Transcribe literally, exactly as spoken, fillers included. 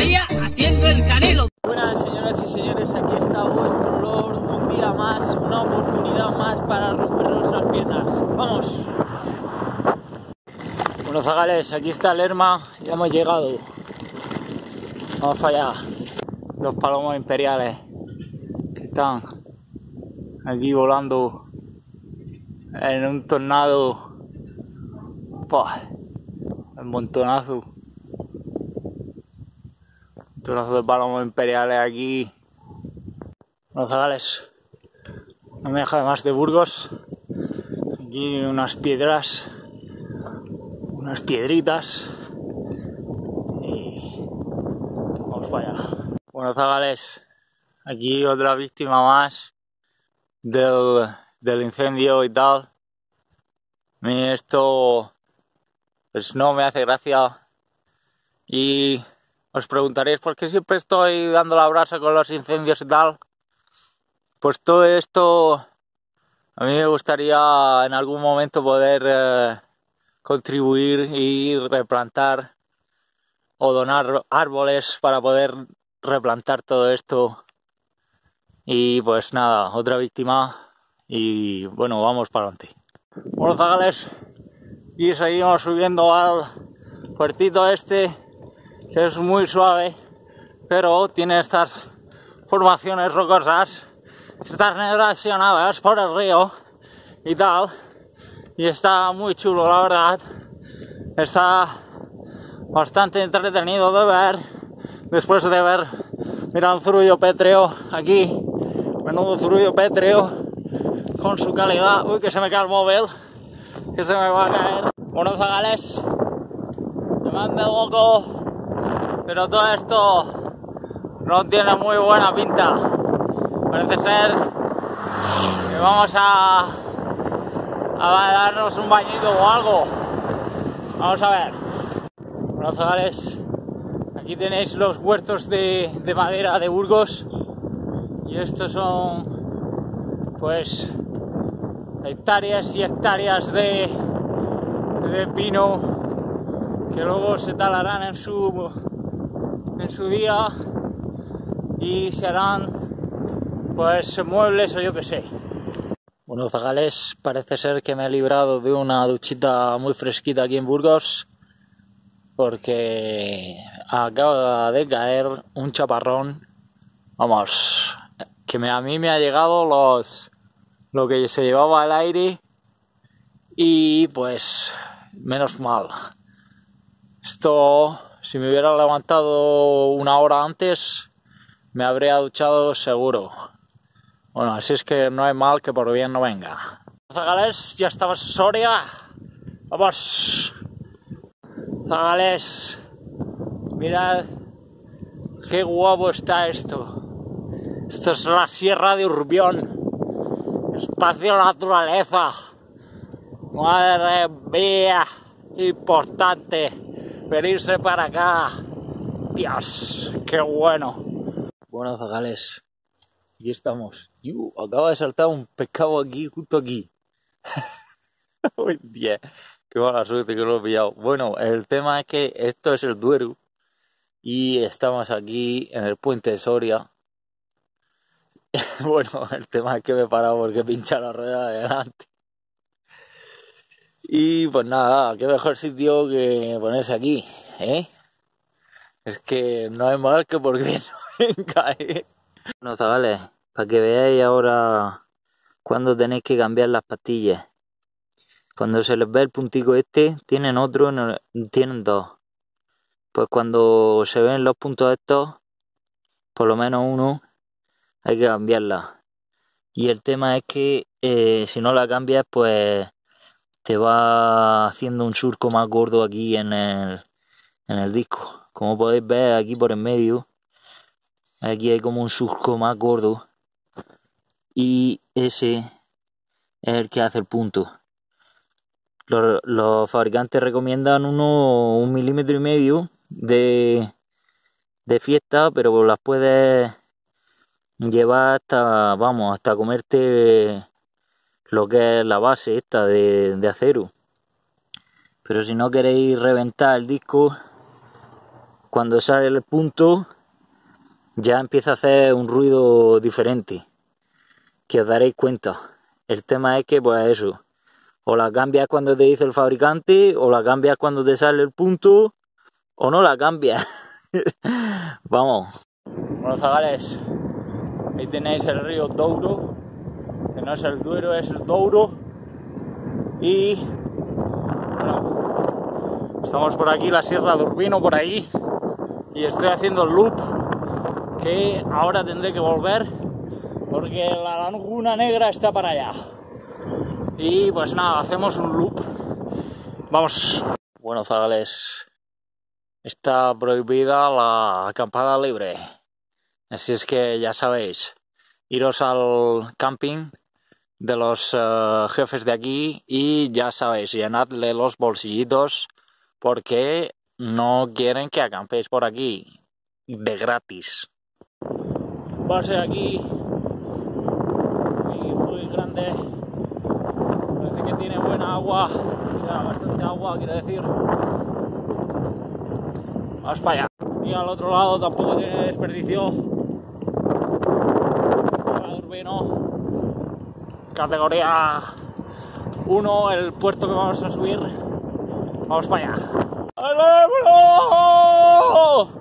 día haciendo el Canelo. Buenas señoras y señores, aquí está vuestro Lord, un día más, una oportunidad más para rompernos las piernas. ¡Vamos! Bueno, zagales, aquí está Lerma, ya hemos llegado. Vamos para allá. Los palomos imperiales que están aquí volando en un tornado. ¡Pah! Un montonazo. Un montonazo de palomos imperiales aquí. Los zagales, no me deja de más de Burgos. Aquí unas piedras, unas piedritas. Y vamos para allá. Bueno, zagales, aquí otra víctima más del, del incendio y tal. A mí esto pues no me hace gracia. Y os preguntaréis por qué siempre estoy dando la brasa con los incendios y tal. Pues todo esto, a mí me gustaría en algún momento poder eh, contribuir y replantar o donar árboles para poder replantar todo esto. Y pues nada, otra víctima y bueno, vamos para adelante. Bueno, zagales, y seguimos subiendo al puertito este, que es muy suave, pero tiene estas formaciones rocosas, estas erosionadas por el río y tal, y está muy chulo, la verdad. Está bastante entretenido de ver, después de ver, mira, un zurullo pétreo aquí, menudo zurullo pétreo, con su calidad. Uy, que se me cae el móvil, que se me va a caer. Bueno, zagales, me manda loco, pero todo esto no tiene muy buena pinta. Parece ser que vamos a, a darnos un bañito o algo. Vamos a ver. Bueno, zagales, aquí tenéis los huertos de, de madera de Burgos. Y estos son, pues, hectáreas y hectáreas de, de pino que luego se talarán en su, en su día y se harán, pues, muebles o yo que sé. Bueno, zagales, parece ser que me he librado de una duchita muy fresquita aquí en Burgos, porque acaba de caer un chaparrón. Vamos, que me, a mí me ha llegado los lo que se llevaba al aire y pues menos mal. Esto, si me hubiera levantado una hora antes, me habría duchado seguro. Bueno, así es que no hay mal que por bien no venga. Zagales, ya estamos en Soria. Vamos. Zagales, mirad qué guapo está esto. Esto es la Sierra de Urbión. Espacio naturaleza. Madre mía, importante venirse para acá. Dios, qué bueno. Bueno, zagales, aquí estamos. Uh, acaba de saltar un pescado aquí, justo aquí. Uy, diez. Qué mala suerte que lo he pillado. Bueno, el tema es que esto es el Duero y estamos aquí en el puente de Soria. Bueno, el tema es que me he parado porque pincha la rueda de delante. Y pues nada, qué mejor sitio que ponerse aquí, ¿eh? Es que no hay mal que por qué no venga, ¿eh? Bueno, zagales, para que veáis ahora cuando tenéis que cambiar las pastillas. Cuando se les ve el puntico este, tienen otro, no, tienen dos. Pues cuando se ven los puntos estos, por lo menos uno, hay que cambiarla. Y el tema es que eh, si no la cambias, pues te va haciendo un surco más gordo aquí en el, en el disco. Como podéis ver aquí por en medio, aquí hay como un surco más gordo. Y ese es el que hace el punto. Los, los fabricantes recomiendan uno, un milímetro y medio de, de fiesta, pero las puedes llevar hasta, vamos, hasta comerte lo que es la base esta de, de acero. Pero si no queréis reventar el disco, cuando sale el punto ya empieza a hacer un ruido diferente, que os daréis cuenta. El tema es que pues eso, o la cambias cuando te dice el fabricante, o la cambias cuando te sale el punto, o no la cambias. Vamos. Bueno, zagales, ahí tenéis el río Douro, que no es el Duero, es el Douro. Y bueno, estamos por aquí, la Sierra de Urbino por ahí, y estoy haciendo el loop, que ahora tendré que volver porque la Laguna Negra está para allá. Y pues nada, hacemos un loop. Vamos. Bueno, zagales, está prohibida la acampada libre, así es que ya sabéis, iros al camping de los uh, jefes de aquí y ya sabéis, llenadle los bolsillitos porque no quieren que acampéis por aquí de gratis. Va a ser aquí muy, muy grande, parece que tiene buena agua, ya, bastante agua quiero decir. Vamos para allá. Y al otro lado tampoco tiene desperdicio. Urbino, categoría uno, el puerto que vamos a subir. Vamos para allá. ¡Alémoslo!